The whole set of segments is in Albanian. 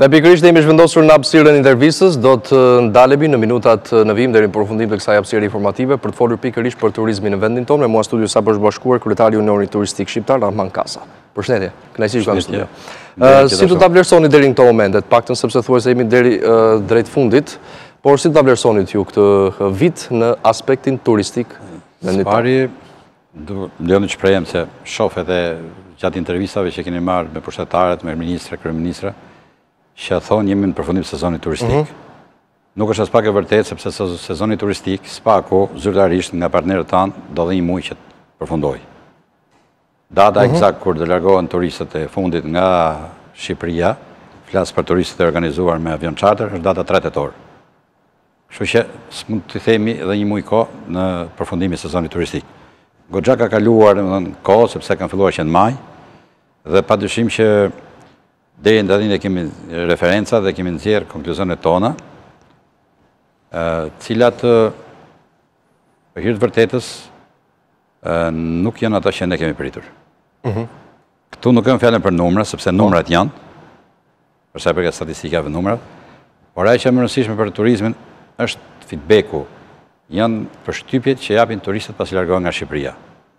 Me pikërisht jemi zhvendosur në hapësirën e intervistës, do të ndalemi në minutat në vim deri në përfundim të kësaj hapësire informative për të folur pikërisht për turizmin në vendin tonë. Me mua studio sa për zbashkuar kryetari i Unionit Turistik Shqiptar Rahman Kasa. Përshëndetje, kënaqësi që kanë studio. Si do ta vlerësoni deri në këto momente, paktën sepse thuajse jemi deri drejt fundit, por si do ta vlerësoni ju këtë vit në aspektin turistik vendit tonë? Pari, do të shprehem se shoh edhe gjatë intervistave që keni marrë me pushtetarët, me ministra, kryeministra, që thonë jemi në përfundim sezonit turistik. Nuk është as pak e vërtet, sepse sezoni turistik, s'pako, zyrtarisht nga partnerët tanë, do dhe një muaj që të përfundoj. Data eksakt kur të largohen turistët e fundit nga Shqipëria, flasë për turistët e organizuar me avion charter, është data 3 tetor. Kështu që s'mund të themi edhe një muaj kohë në përfundimin e sezonit turistik. Goxha ka kaluar kohë, sepse kanë filluar që në maj, dhe padyshim që deri në datën e kemi referenca dhe kemi nxjerrë konkluzionet tona, cilat për hir të vërtetës nuk janë ata që ne kemi pritur. Këtu nuk kemë fjalën për numra, sepse numrat janë, për sa i përket statistikave numrat, por ajo që më rëndësishme për turizmin është feedbacku. Janë përshtypjet që japin turistët pasi largohen nga Shqipëria.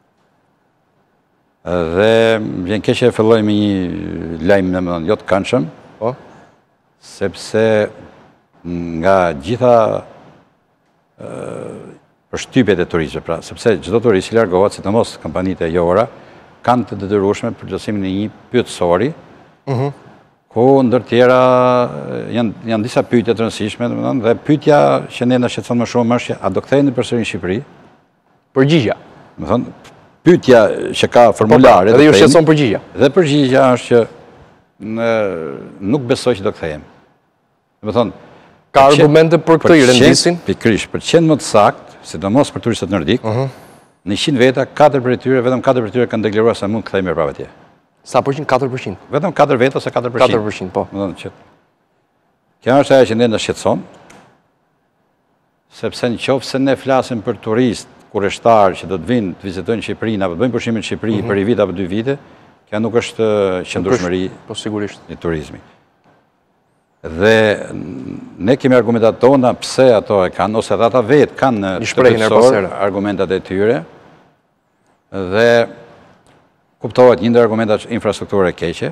Dhe vjen keq që filloj me një lajm jo të këndshëm, sepse nga gjitha përshtypjet e turistëve, pra, sepse çdo turist që largohet, sidomos kompanitë e jora, kanë të detyrueshme për plotësimin e një pyetësori, ku ndër tjera janë disa pyetje të rëndësishme, dhe pyetja që ne na shqetëson më shumë është a do ktheheni përsëri në Shqipëri? Përgjigja. Do thonë, pyetja që ka formulare. Dhe ju shqetëson përgjigja. Dhe përgjigja është që nuk besoj që do kthehemi. Do thonë, ka argumente për këtë i rendisin? Pikërisht, për qenë më të saktë, sidomos për turistët nordik, në 100 veta, 4 prej tyre, vetëm 4 prej tyre kanë deklaruar se mund të kthehemi prapë atje. Sa përqind? 4%? Vetëm 4 veta ose 4%. 4%, po. Kjo është ajo që ne na shqetëson, sepse nëse ne flasim për turist kurreshtar që do të vinë të vizitojnë Shqipërinë apo të bëjnë pushimin në Shqipëri për një vit apo 2 vite, kjo nuk është qëndrueshmëri e turizmit. Dhe ne kemi argumentat tona pse ato e kanë, ose ata vetë kanë në argumentat e tyre, dhe kuptohet një ndër argumentat infrastrukturë e keqe.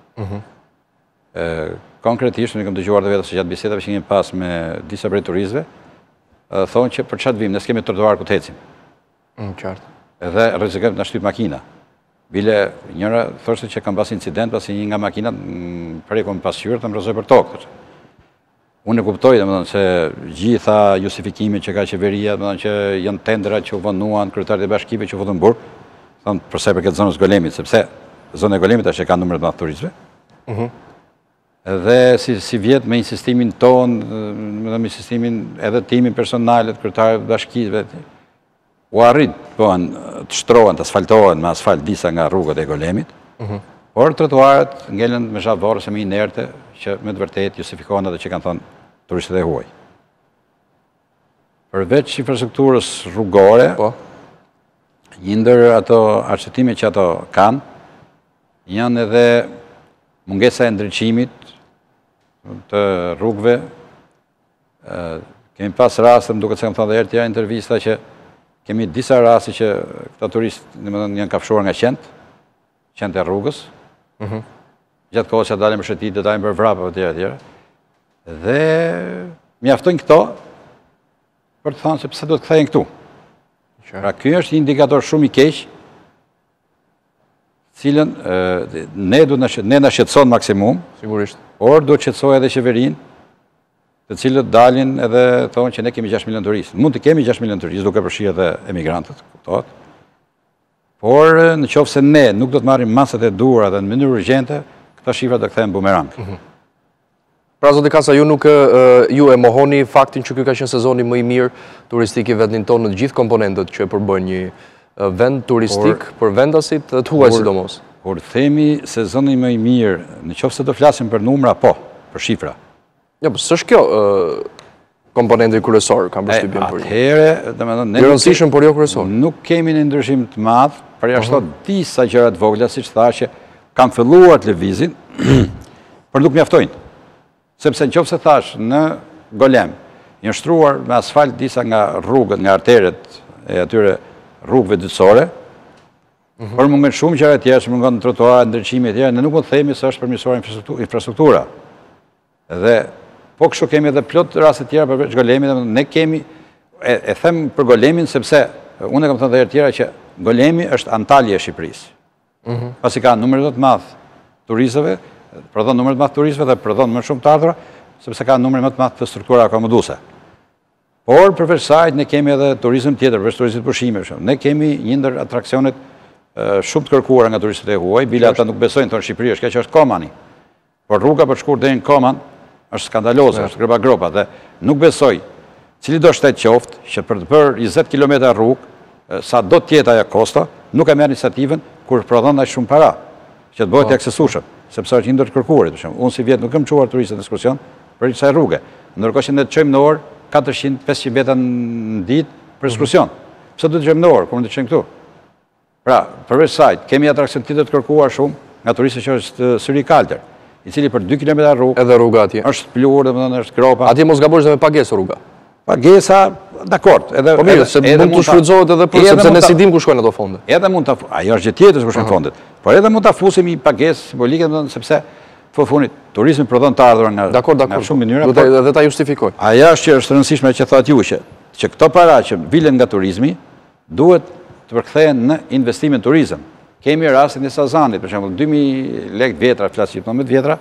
Konkretisht, ne kemi dëgjuar vetë se gjatë bisedave që kemi pas me disa prej turistëve, thonë që për çfarë vim, ne s'kemi trotuar ku të ecim. Qartë. Edhe rrezikojmë ta shtyp makina. Bile njëra thoshte që kanë pas incident pasi një nga makinat preku me pasqyrë të mbrojë për tokë. Unë e kuptoj domethënë se gjitha justifikimet që ka qeveria, domethënë që janë tendera që u vonuan, kryetarët e bashkive që u futën burg, thonë për sa i përket zonës Golemit, sepse zona e Golemit është e ka numër të madh turistëve. Dhe si vjet me insistimin ton, me insistimin edhe timin personal të kryetarëve të bashkive, u arrit të shtrohen, të asfaltohen me asfalt disa nga rrugët e Golemit, por trotuarët ngelen me zhavë ose me inerte që me të vërtet justifikohen edhe që kanë thonë turistët e huaj. Përveç infrastrukturës rrugore, një ndër ato arsyetime që ato kanë, janë edhe mungesa e ndriçimit të rrugëve. Kemi pas raste, më duket se kam thënë edhe herë tjera intervista, që kemi disa raste që këta turistë janë kafshuar nga qend e rrugës, gjatë kohës që dalin për shëtit, dalin për vrapë e tjera. Dhe mjaftojnë këto për të thënë se pse do të kthehen këtu. Pra ky është një indikator shumë i keq, cilën ne na shqetëson maksimum, sigurisht, por do të shqetësojë edhe qeverinë, të cilët dalin edhe thonë që ne kemi 6 milion turistë. Mund të kemi 6 milion turistë, duke përfshirë edhe emigrantët, kuptohet. Por në qoftë se ne nuk do të marrim masat e duhura dhe në mënyrë urgjente, këta shifra do kthehen bumerang. Pra, zoti Kasa, ju e mohoni faktin që ky ka qenë sezoni më i mirë turistik i vendin tonë në të gjithë komponentët që përbën një vend turistik për vendasit të huaj sidomos. Kur themi sezoni më i mirë, në qoftë se do flasim për numra, po, për shifra. Ja, po s'është kjo komponenti kryesor, kam përshtypjen për ju. Atëherë, domethënë, ne rëndësishëm por jo kryesor. Nuk kemi një ndryshim të madh, përjashto disa gjëra të vogla, siç thashë, kanë filluar të lëvizin, por nuk mjaftojnë. Sepse në qoftë se thash në Golem, janë shtruar me asfalt disa nga rrugët, nga arteret e atyre rrugëve dytësore, por mungon shumë gjëra tjera, që mungon trotuar, ndriçime tjera, ne nuk mund të themi se është përmirësuar infrastruktura. Dhe po kështu kemi edhe plot raste tjera përveç Golemit, ne kemi e them për Golemin sepse unë kam thënë edhe herë tjera që Golemi është Antalya e Shqipërisë. Pasi ka numër të madh turistëve, prodhon numër të madh turistëve dhe prodhon më shumë të ardhura, sepse ka numër më të madh të struktura akomoduese. Por përveç saj ne kemi edhe turizëm tjetër, përveç turizmit pushime. Ne kemi një ndër atraksionet shumë të kërkuara nga turistët e huaj, bile ata nuk besojnë tonë Shqipëri, është që është Komani. Por rruga për shkuar deri në Koman është skandaloze, është gropa, dhe nuk besoj cili do shtet qoftë që për të bërë 20 km rrugë, sa do tjetë ajo kosta, nuk e merr iniciativën kur prodhon aq shumë para, që të bëhet i aksesueshëm, sepse është një ndër të kërkuarit. Unë si vjet nuk kam çuar turistët në ekskursion për kësaj rruge, ndërkohë që ne çojmë në orë 400-500 metra në ditë për ekskursion. Pse do të çojmë në orë kur mund të çojmë këtu? Pra, përveç saj, kemi atraksion tjetër të kërkuar shumë nga turistët që është Syri Kaltër, i cili për 2 km rrugë edhe rruga atje është plur, domethënë është gropa. Atje mos gabosh dhe me pagesë rruga. Pagesa, dakord, edhe po mirë, se mund të shfrytëzohet edhe për sepse ne si dim ku shkojnë ato fonde. Edhe mund ta, ajo është gjë tjetër ku shkojnë fondet. Por edhe mund ta fusim një pagesë simbolike, domethënë sepse po funit turizmi prodhon të ardhur nga shumë mënyra. Do të ta justifikoj. Ajo është që është rëndësishme që thotë ju që këto para që vilen nga turizmi duhet të përkthehen në investimin në turizëm. Kemi rastin e Sazanit, për shembull 2000 lekë vjetra, flas 17 vjetra,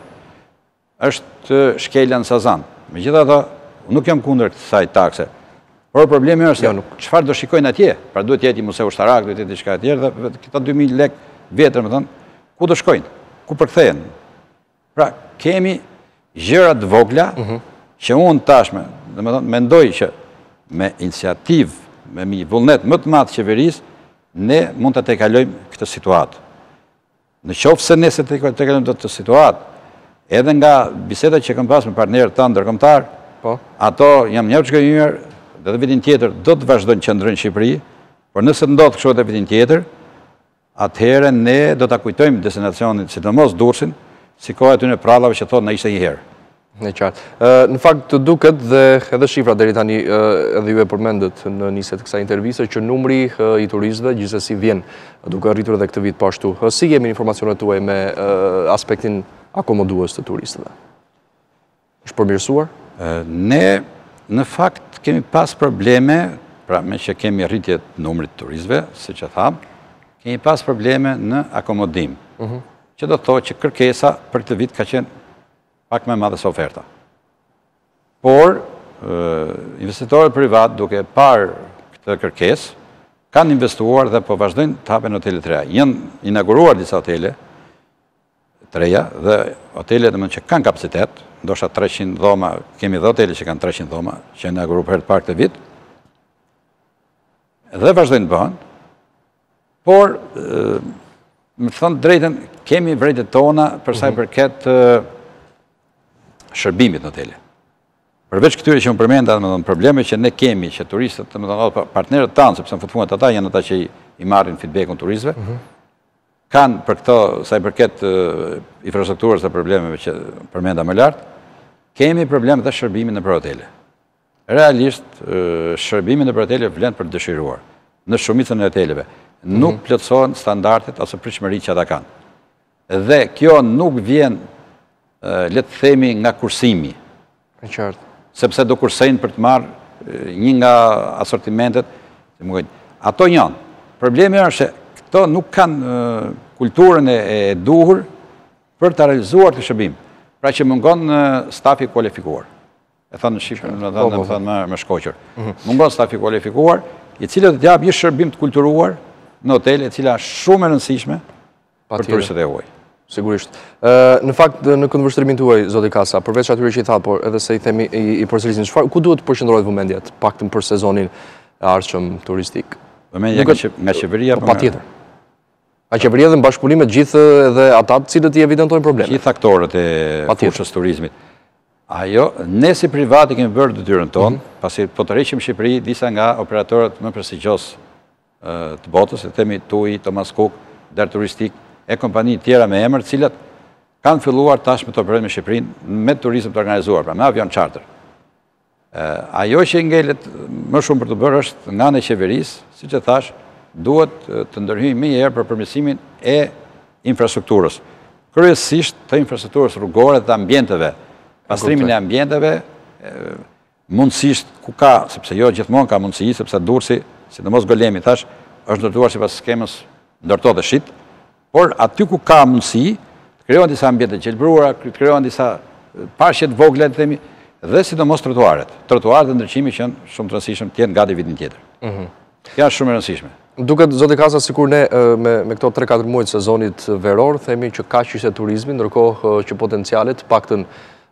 është shkelja në Sazan. Megjithatë, nuk jam kundër kësaj takse. Por problemi është se çfarë do shikojnë atje? Pra duhet të jetë një muzeu ushtarak, duhet të jetë diçka tjetër, dhe këta 2000 lekë vjetra, më thënë, ku do shkojnë? Ku përkthehen? Pra, kemi gjëra të vogla që unë tashme, domethënë, mendoj që me iniciativë, me një vullnet më të madh qeverisë, ne mund të tejkalojmë këtë situatë. Në qoftë se ne se tejkalojmë këtë situatë, edhe nga bisedat që kam pas me partnerët tanë ndërkombëtar, ato jam një shkënjyer, dhe vitin tjetër do të vazhdojnë qëndrojnë në Shqipëri, por nëse ndodh kështu edhe vitin tjetër, atëherë ne do ta kujtojmë destinacionin, sidomos Durrësin, si koha aty në prallave që thonë na ishte një herë. Në qartë. Në fakt të duket dhe edhe shifra deri tani edhe ju e përmendët në nisje të kësaj interviste që numri i turistëve gjithsesi vjen duke arritur edhe këtë vit po ashtu. Si jemi informacionet tuaj me aspektin akomodues të turistëve? Është përmirësuar? Ne në fakt kemi pas probleme, pra me që kemi rritje të numrit të turistëve, siç e tham, kemi pas probleme në akomodim. Që do të thotë që kërkesa për këtë vit ka qenë pak më madhe se oferta. Por, investitorët privat, duke parë këtë kërkesë, kanë investuar dhe po vazhdojnë të hapen hotelet të reja. Janë inauguruar disa hotele të reja dhe hotelet që kanë kapacitet, ndoshta 300 dhoma, kemi dhe hotele që kanë 300 dhoma, që janë inauguruar për herë të parë këtë vit, dhe vazhdojnë të bëhen, por, më thënë drejtën, kemi vërejtjet tona për sa i përket shërbimit në hotele. Përveç këtyre që më përmenda, probleme që ne kemi, që turistët, partnerët tanë, sepse në futfunat ata janë ata që i marrin feedback-un turistëve, kanë për këto, sa i përket infrastrukturës dhe problemeve që përmenda më lartë, kemi probleme dhe shërbimin në për hotele. Realisht, shërbimin në për hotele vlen për dëshiruar. Në shumicën e hoteleve nuk plotësohen standardet ose pritshmëritë që ata kanë. Dhe kjo nuk vjen, le të themi, nga kursimi. Sepse do kursejnë për të marrë një nga asortimentet. Ato janë. Problemi është se këto nuk kanë kulturën e duhur për të realizuar të shërbim. Pra që mungon stafi kualifikuar. E thënë në Shqipëri, në thënë më shkoqër. Mungon stafi kualifikuar, i cilët të japë një shërbim të kulturuar në hotel, e cila shumë e rëndësishme për turistët e huaj. Sigurisht. Në fakt, në këndvështrimin tuaj, zoti Kasa, përveç atyre që i thatë, por edhe se i themi i përsërisin, ku duhet të përqendrohet vëmendjet, paktën për sezonin e ardhshëm turistik? Vëmendja nga qeveria? Pa tjetër. A qeveria dhe në bashkëpunim me gjithë edhe ata të cilët i evidentojnë probleme? Gjithë aktorët e fushës turizmit. Ajo, ne si privati kemi bërë detyrën tonë, pasi po të rreqim Shqipëri, disa nga operatorët më prestigjos të botës, e themi TUI, Thomas Cook, Der Turistik, e kompani tjera me emër, cilat kanë filluar tash me të operojnë me Shqipërinë me turizëm të organizuar, pra me avion charter. Ajo që ngelet më shumë për të bërë është nga në qeverisë, si që thash, duhet të ndërhyjmë më herë për përmirësimin e infrastrukturës. Kryesisht të infrastrukturës rrugore dhe ambienteve, pastrimin e ambienteve, mundësisht ku ka, sepse jo gjithmonë ka mundësi, sepse Durrësi, sidomos Golemi thash, është ndërtuar sipas skemës ndërto dhe shit, por aty ku ka mundësi, krijohen disa ambiente gjelbruara, krijohen disa pashje të vogla të themi, dhe sidomos trotuaret. Trotuaret dhe ndriçimi që janë shumë të rëndësishëm të jenë gati vitin tjetër. Kjo është shumë e rëndësishme. Duket, zoti Kasa, sikur ne me këto 3-4 muaj të sezonit veror, themi që kaq ishte turizmi, ndërkohë që potencialet paktën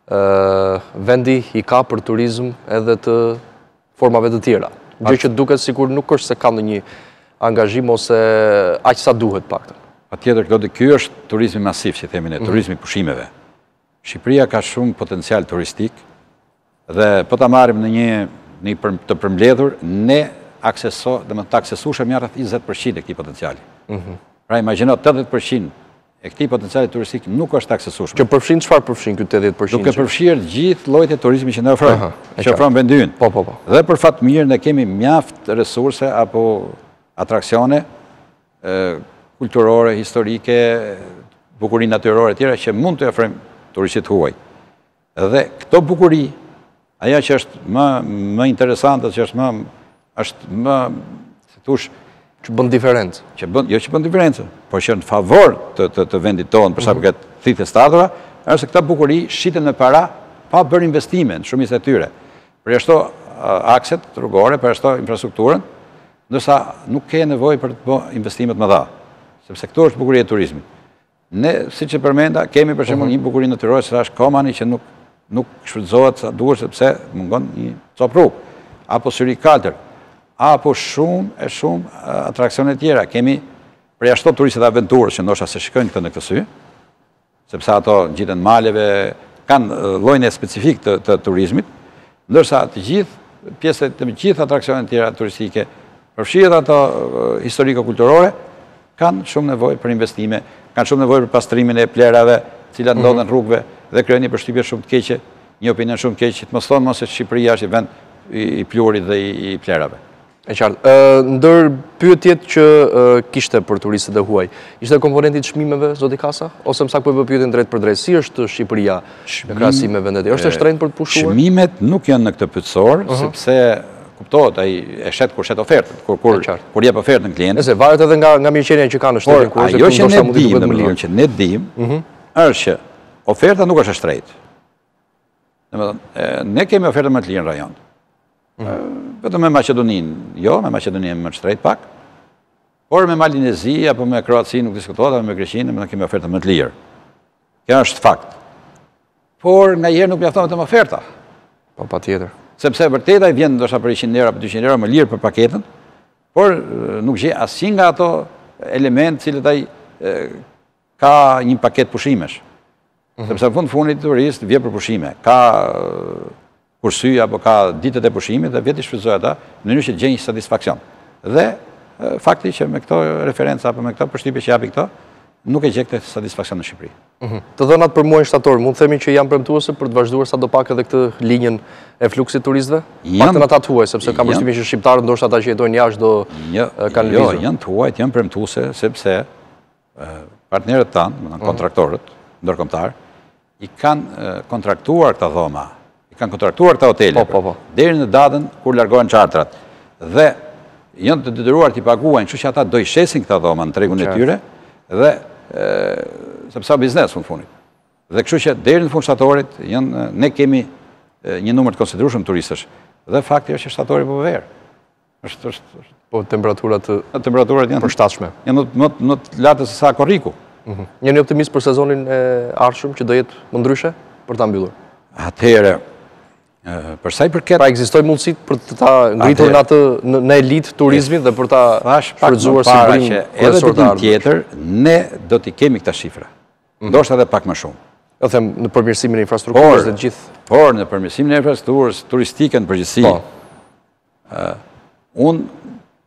vendi i ka për turizm edhe të formave të tjera. Gjë që duket sikur nuk është se ka ndonjë angazhim ose aq sa duhet paktën. Patjetër, ky është turizmi masiv, si themi ne, turizmi pushimeve. Shqipëria ka shumë potencial turistik dhe po ta marrim në një të përmbledhur, ne të aksesueshëm janë rreth 20% e këtij potenciali. Pra imagjino 80% e këtij potenciali turistik nuk është aksesueshëm. Që përfshin çfarë përfshin ky 80%? Duke përfshirë gjithë llojet e turizmit që ne ofrojmë, që ofron vendi ynë. Po. Dhe për fat mirë ne kemi mjaft resurse apo atraksione kulturore, historike, bukuri natyrore tjera që mund të ofrojmë turistit huaj. Dhe këto bukuri, aja që është më interesante, që është më, si thush, që bën diferencë. Jo që bën diferencë, por që në favor të vendit tonë, përsa përket thithë statura, është këta bukuri shiten me para, pa bërë investime në shumicën e tyre. Përjashto akset rrugore, përjashto infrastrukturën, ndërsa nuk ke nevojë për të bërë investimet më dha, sepse këto është bukuria e turizmit. Ne, si që përmenda, kemi për shembull një bukuri natyrore që është Komani që nuk shfrytëzohet sa duhet sepse mungon një copë rrugë, apo Syri Kaltër, apo shumë atraksione tjera. Kemi përjashto turistët aventurës që ndoshta se shikojnë këtë në këtë sy, sepse ato gjiten maleve, kanë llojin e specifik të turizmit, ndërsa të gjithë atraksionet tjera turistike, përfshirë ato historiko-kulturore, kanë shumë nevojë për investime, kanë shumë nevojë për pastrimin e plerave, cilat ndodhen rrugëve dhe krijojnë një përshtypje shumë të keqe, një opinion shumë të keq, që të mos thonë mos se Shqipëria është i vend i pluhurit dhe i plerave. E qartë. Ndër pyetjet që kishte për turistët e huaj, ishte komponenti i çmimeve, zoti Kasa, ose më saktë po bëj pyetjen drejt për drejt, si është Shqipëria në krahasim me vendet e tjera? Është e shtrenjtë për të pushuar? Çmimet nuk janë në këtë pyetësor, sepse kuptohet, ai e shet kur shet ofertën, kur jep ofertën klientit. Nëse varet edhe nga mirëqenia që kanë në shtetin kur ajo që ne dimë, është që oferta nuk është e shtrejtë. Domethënë, ne kemi ofertë më të lirë në rajon. Vetëm me Maqedoninë, jo, me Maqedoninë më të shtrejtë pak, por me Malinezi apo me Kroaci nuk diskutohet, apo me Greqinë ne kemi ofertë më të lirë. Kjo është fakt. Por ngaherë nuk mjafton vetëm oferta. Po patjetër. Sepse vërteta i vjen ndoshta për 100 euro apo 200 euro më lirë për paketën, por nuk gjej asnjë nga ato elementë cilët ai ka një paket pushimesh. Sepse në fundit turist vjen për pushime, ka kursy apo ka ditët e pushimit dhe vjen të shfrytëzojë ata në mënyrë që të gjejë një satisfaksion. Dhe fakti që me këto referenca apo me këto përshtypje që japi këto, nuk e gjej këtë satisfaksion në Shqipëri. Të dhënat për muajin shtator, mund të themi që janë premtuese për të vazhduar sadopak edhe këtë linjën e fluksit turistë? Paktën ata të huaj, sepse kam përshtypjen që shqiptarët ndoshta ata që jetojnë jashtë do kanë lëvizur. Jo, janë të huajt, janë premtuese sepse partnerët tanë, domethënë kontraktorët ndërkombëtar, i kanë kontraktuar këta dhoma, i kanë kontraktuar këta hotele deri në datën kur largohen chartrat. Dhe janë të detyruar t'i paguajnë, kështu që ata do i shesin këta dhoma në tregun e tyre dhe sepse biznes në fundit. Dhe kështu që deri në fund shtatorit ne kemi një numër të konsiderueshëm turistësh. Dhe fakti është që shtatori po ver. Po temperaturat janë përshtatshme. Janë më të larta se sa korriku. Jeni optimist për sezonin e ardhshëm që do jetë më ndryshe për ta mbyllur? Atëherë, për sa i përket, pra ekzistojnë mundësitë për të ta ngritur në elitë turizmin dhe për ta shfrytëzuar si brim edhe vitin tjetër ne do t'i kemi këta shifra. Ndoshta edhe pak më shumë. Jo them në përmirësimin e infrastrukturës dhe gjithë. Por në përmirësimin e infrastrukturës turistike në përgjithësi. Unë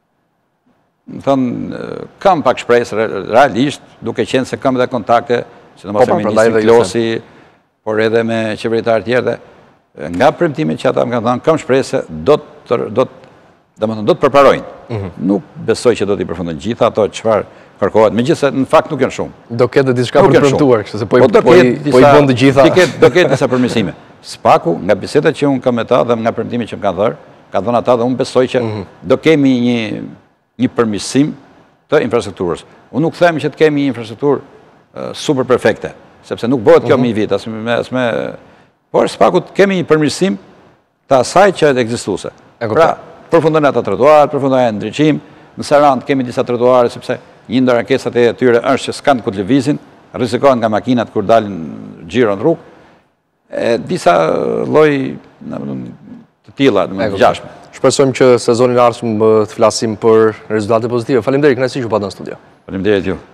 kam pak shpresë realisht, duke qenë se kam edhe kontakte sidomos me ministrin Klosi, por edhe me qeveritarë tjerë, nga premtimet që ata më kanë thënë, kam shpresë se do të përparojnë. Nuk besoj që do t'i përfundojnë gjitha ato çfarë kërkohet, megjithëse në fakt nuk janë shumë. Do ketë diçka për të premtuar, kështu se po i bën të gjitha. Do ketë disa përmirësime. Spaku, nga bisedat që unë kam me ta dhe nga premtimet që më kanë dhënë ata dhe unë besoj që do kemi një përmirësim të infrastrukturës. Unë nuk them që të kemi një infrastrukturë super perfekte, sepse nuk bëhet kjo me një vit, por spaku të kemi një përmirësim të asaj që ekzistuese. Pra, përfundojnë ata trotuar, përfundojnë ndriçim, në Sarandë kemi disa trotuare, sepse një ndër ankesat e tyre është që s'kanë ku të lëvizin, rrezikohen nga makinat kur dalin xhiro në rrugë, disa lloj të tilla, të gjashme. Shpresojmë që sezonin e ardhshëm të flasim për rezultate pozitive. Faleminderit, kënaqësi që u patën në studio. Faleminderit ju.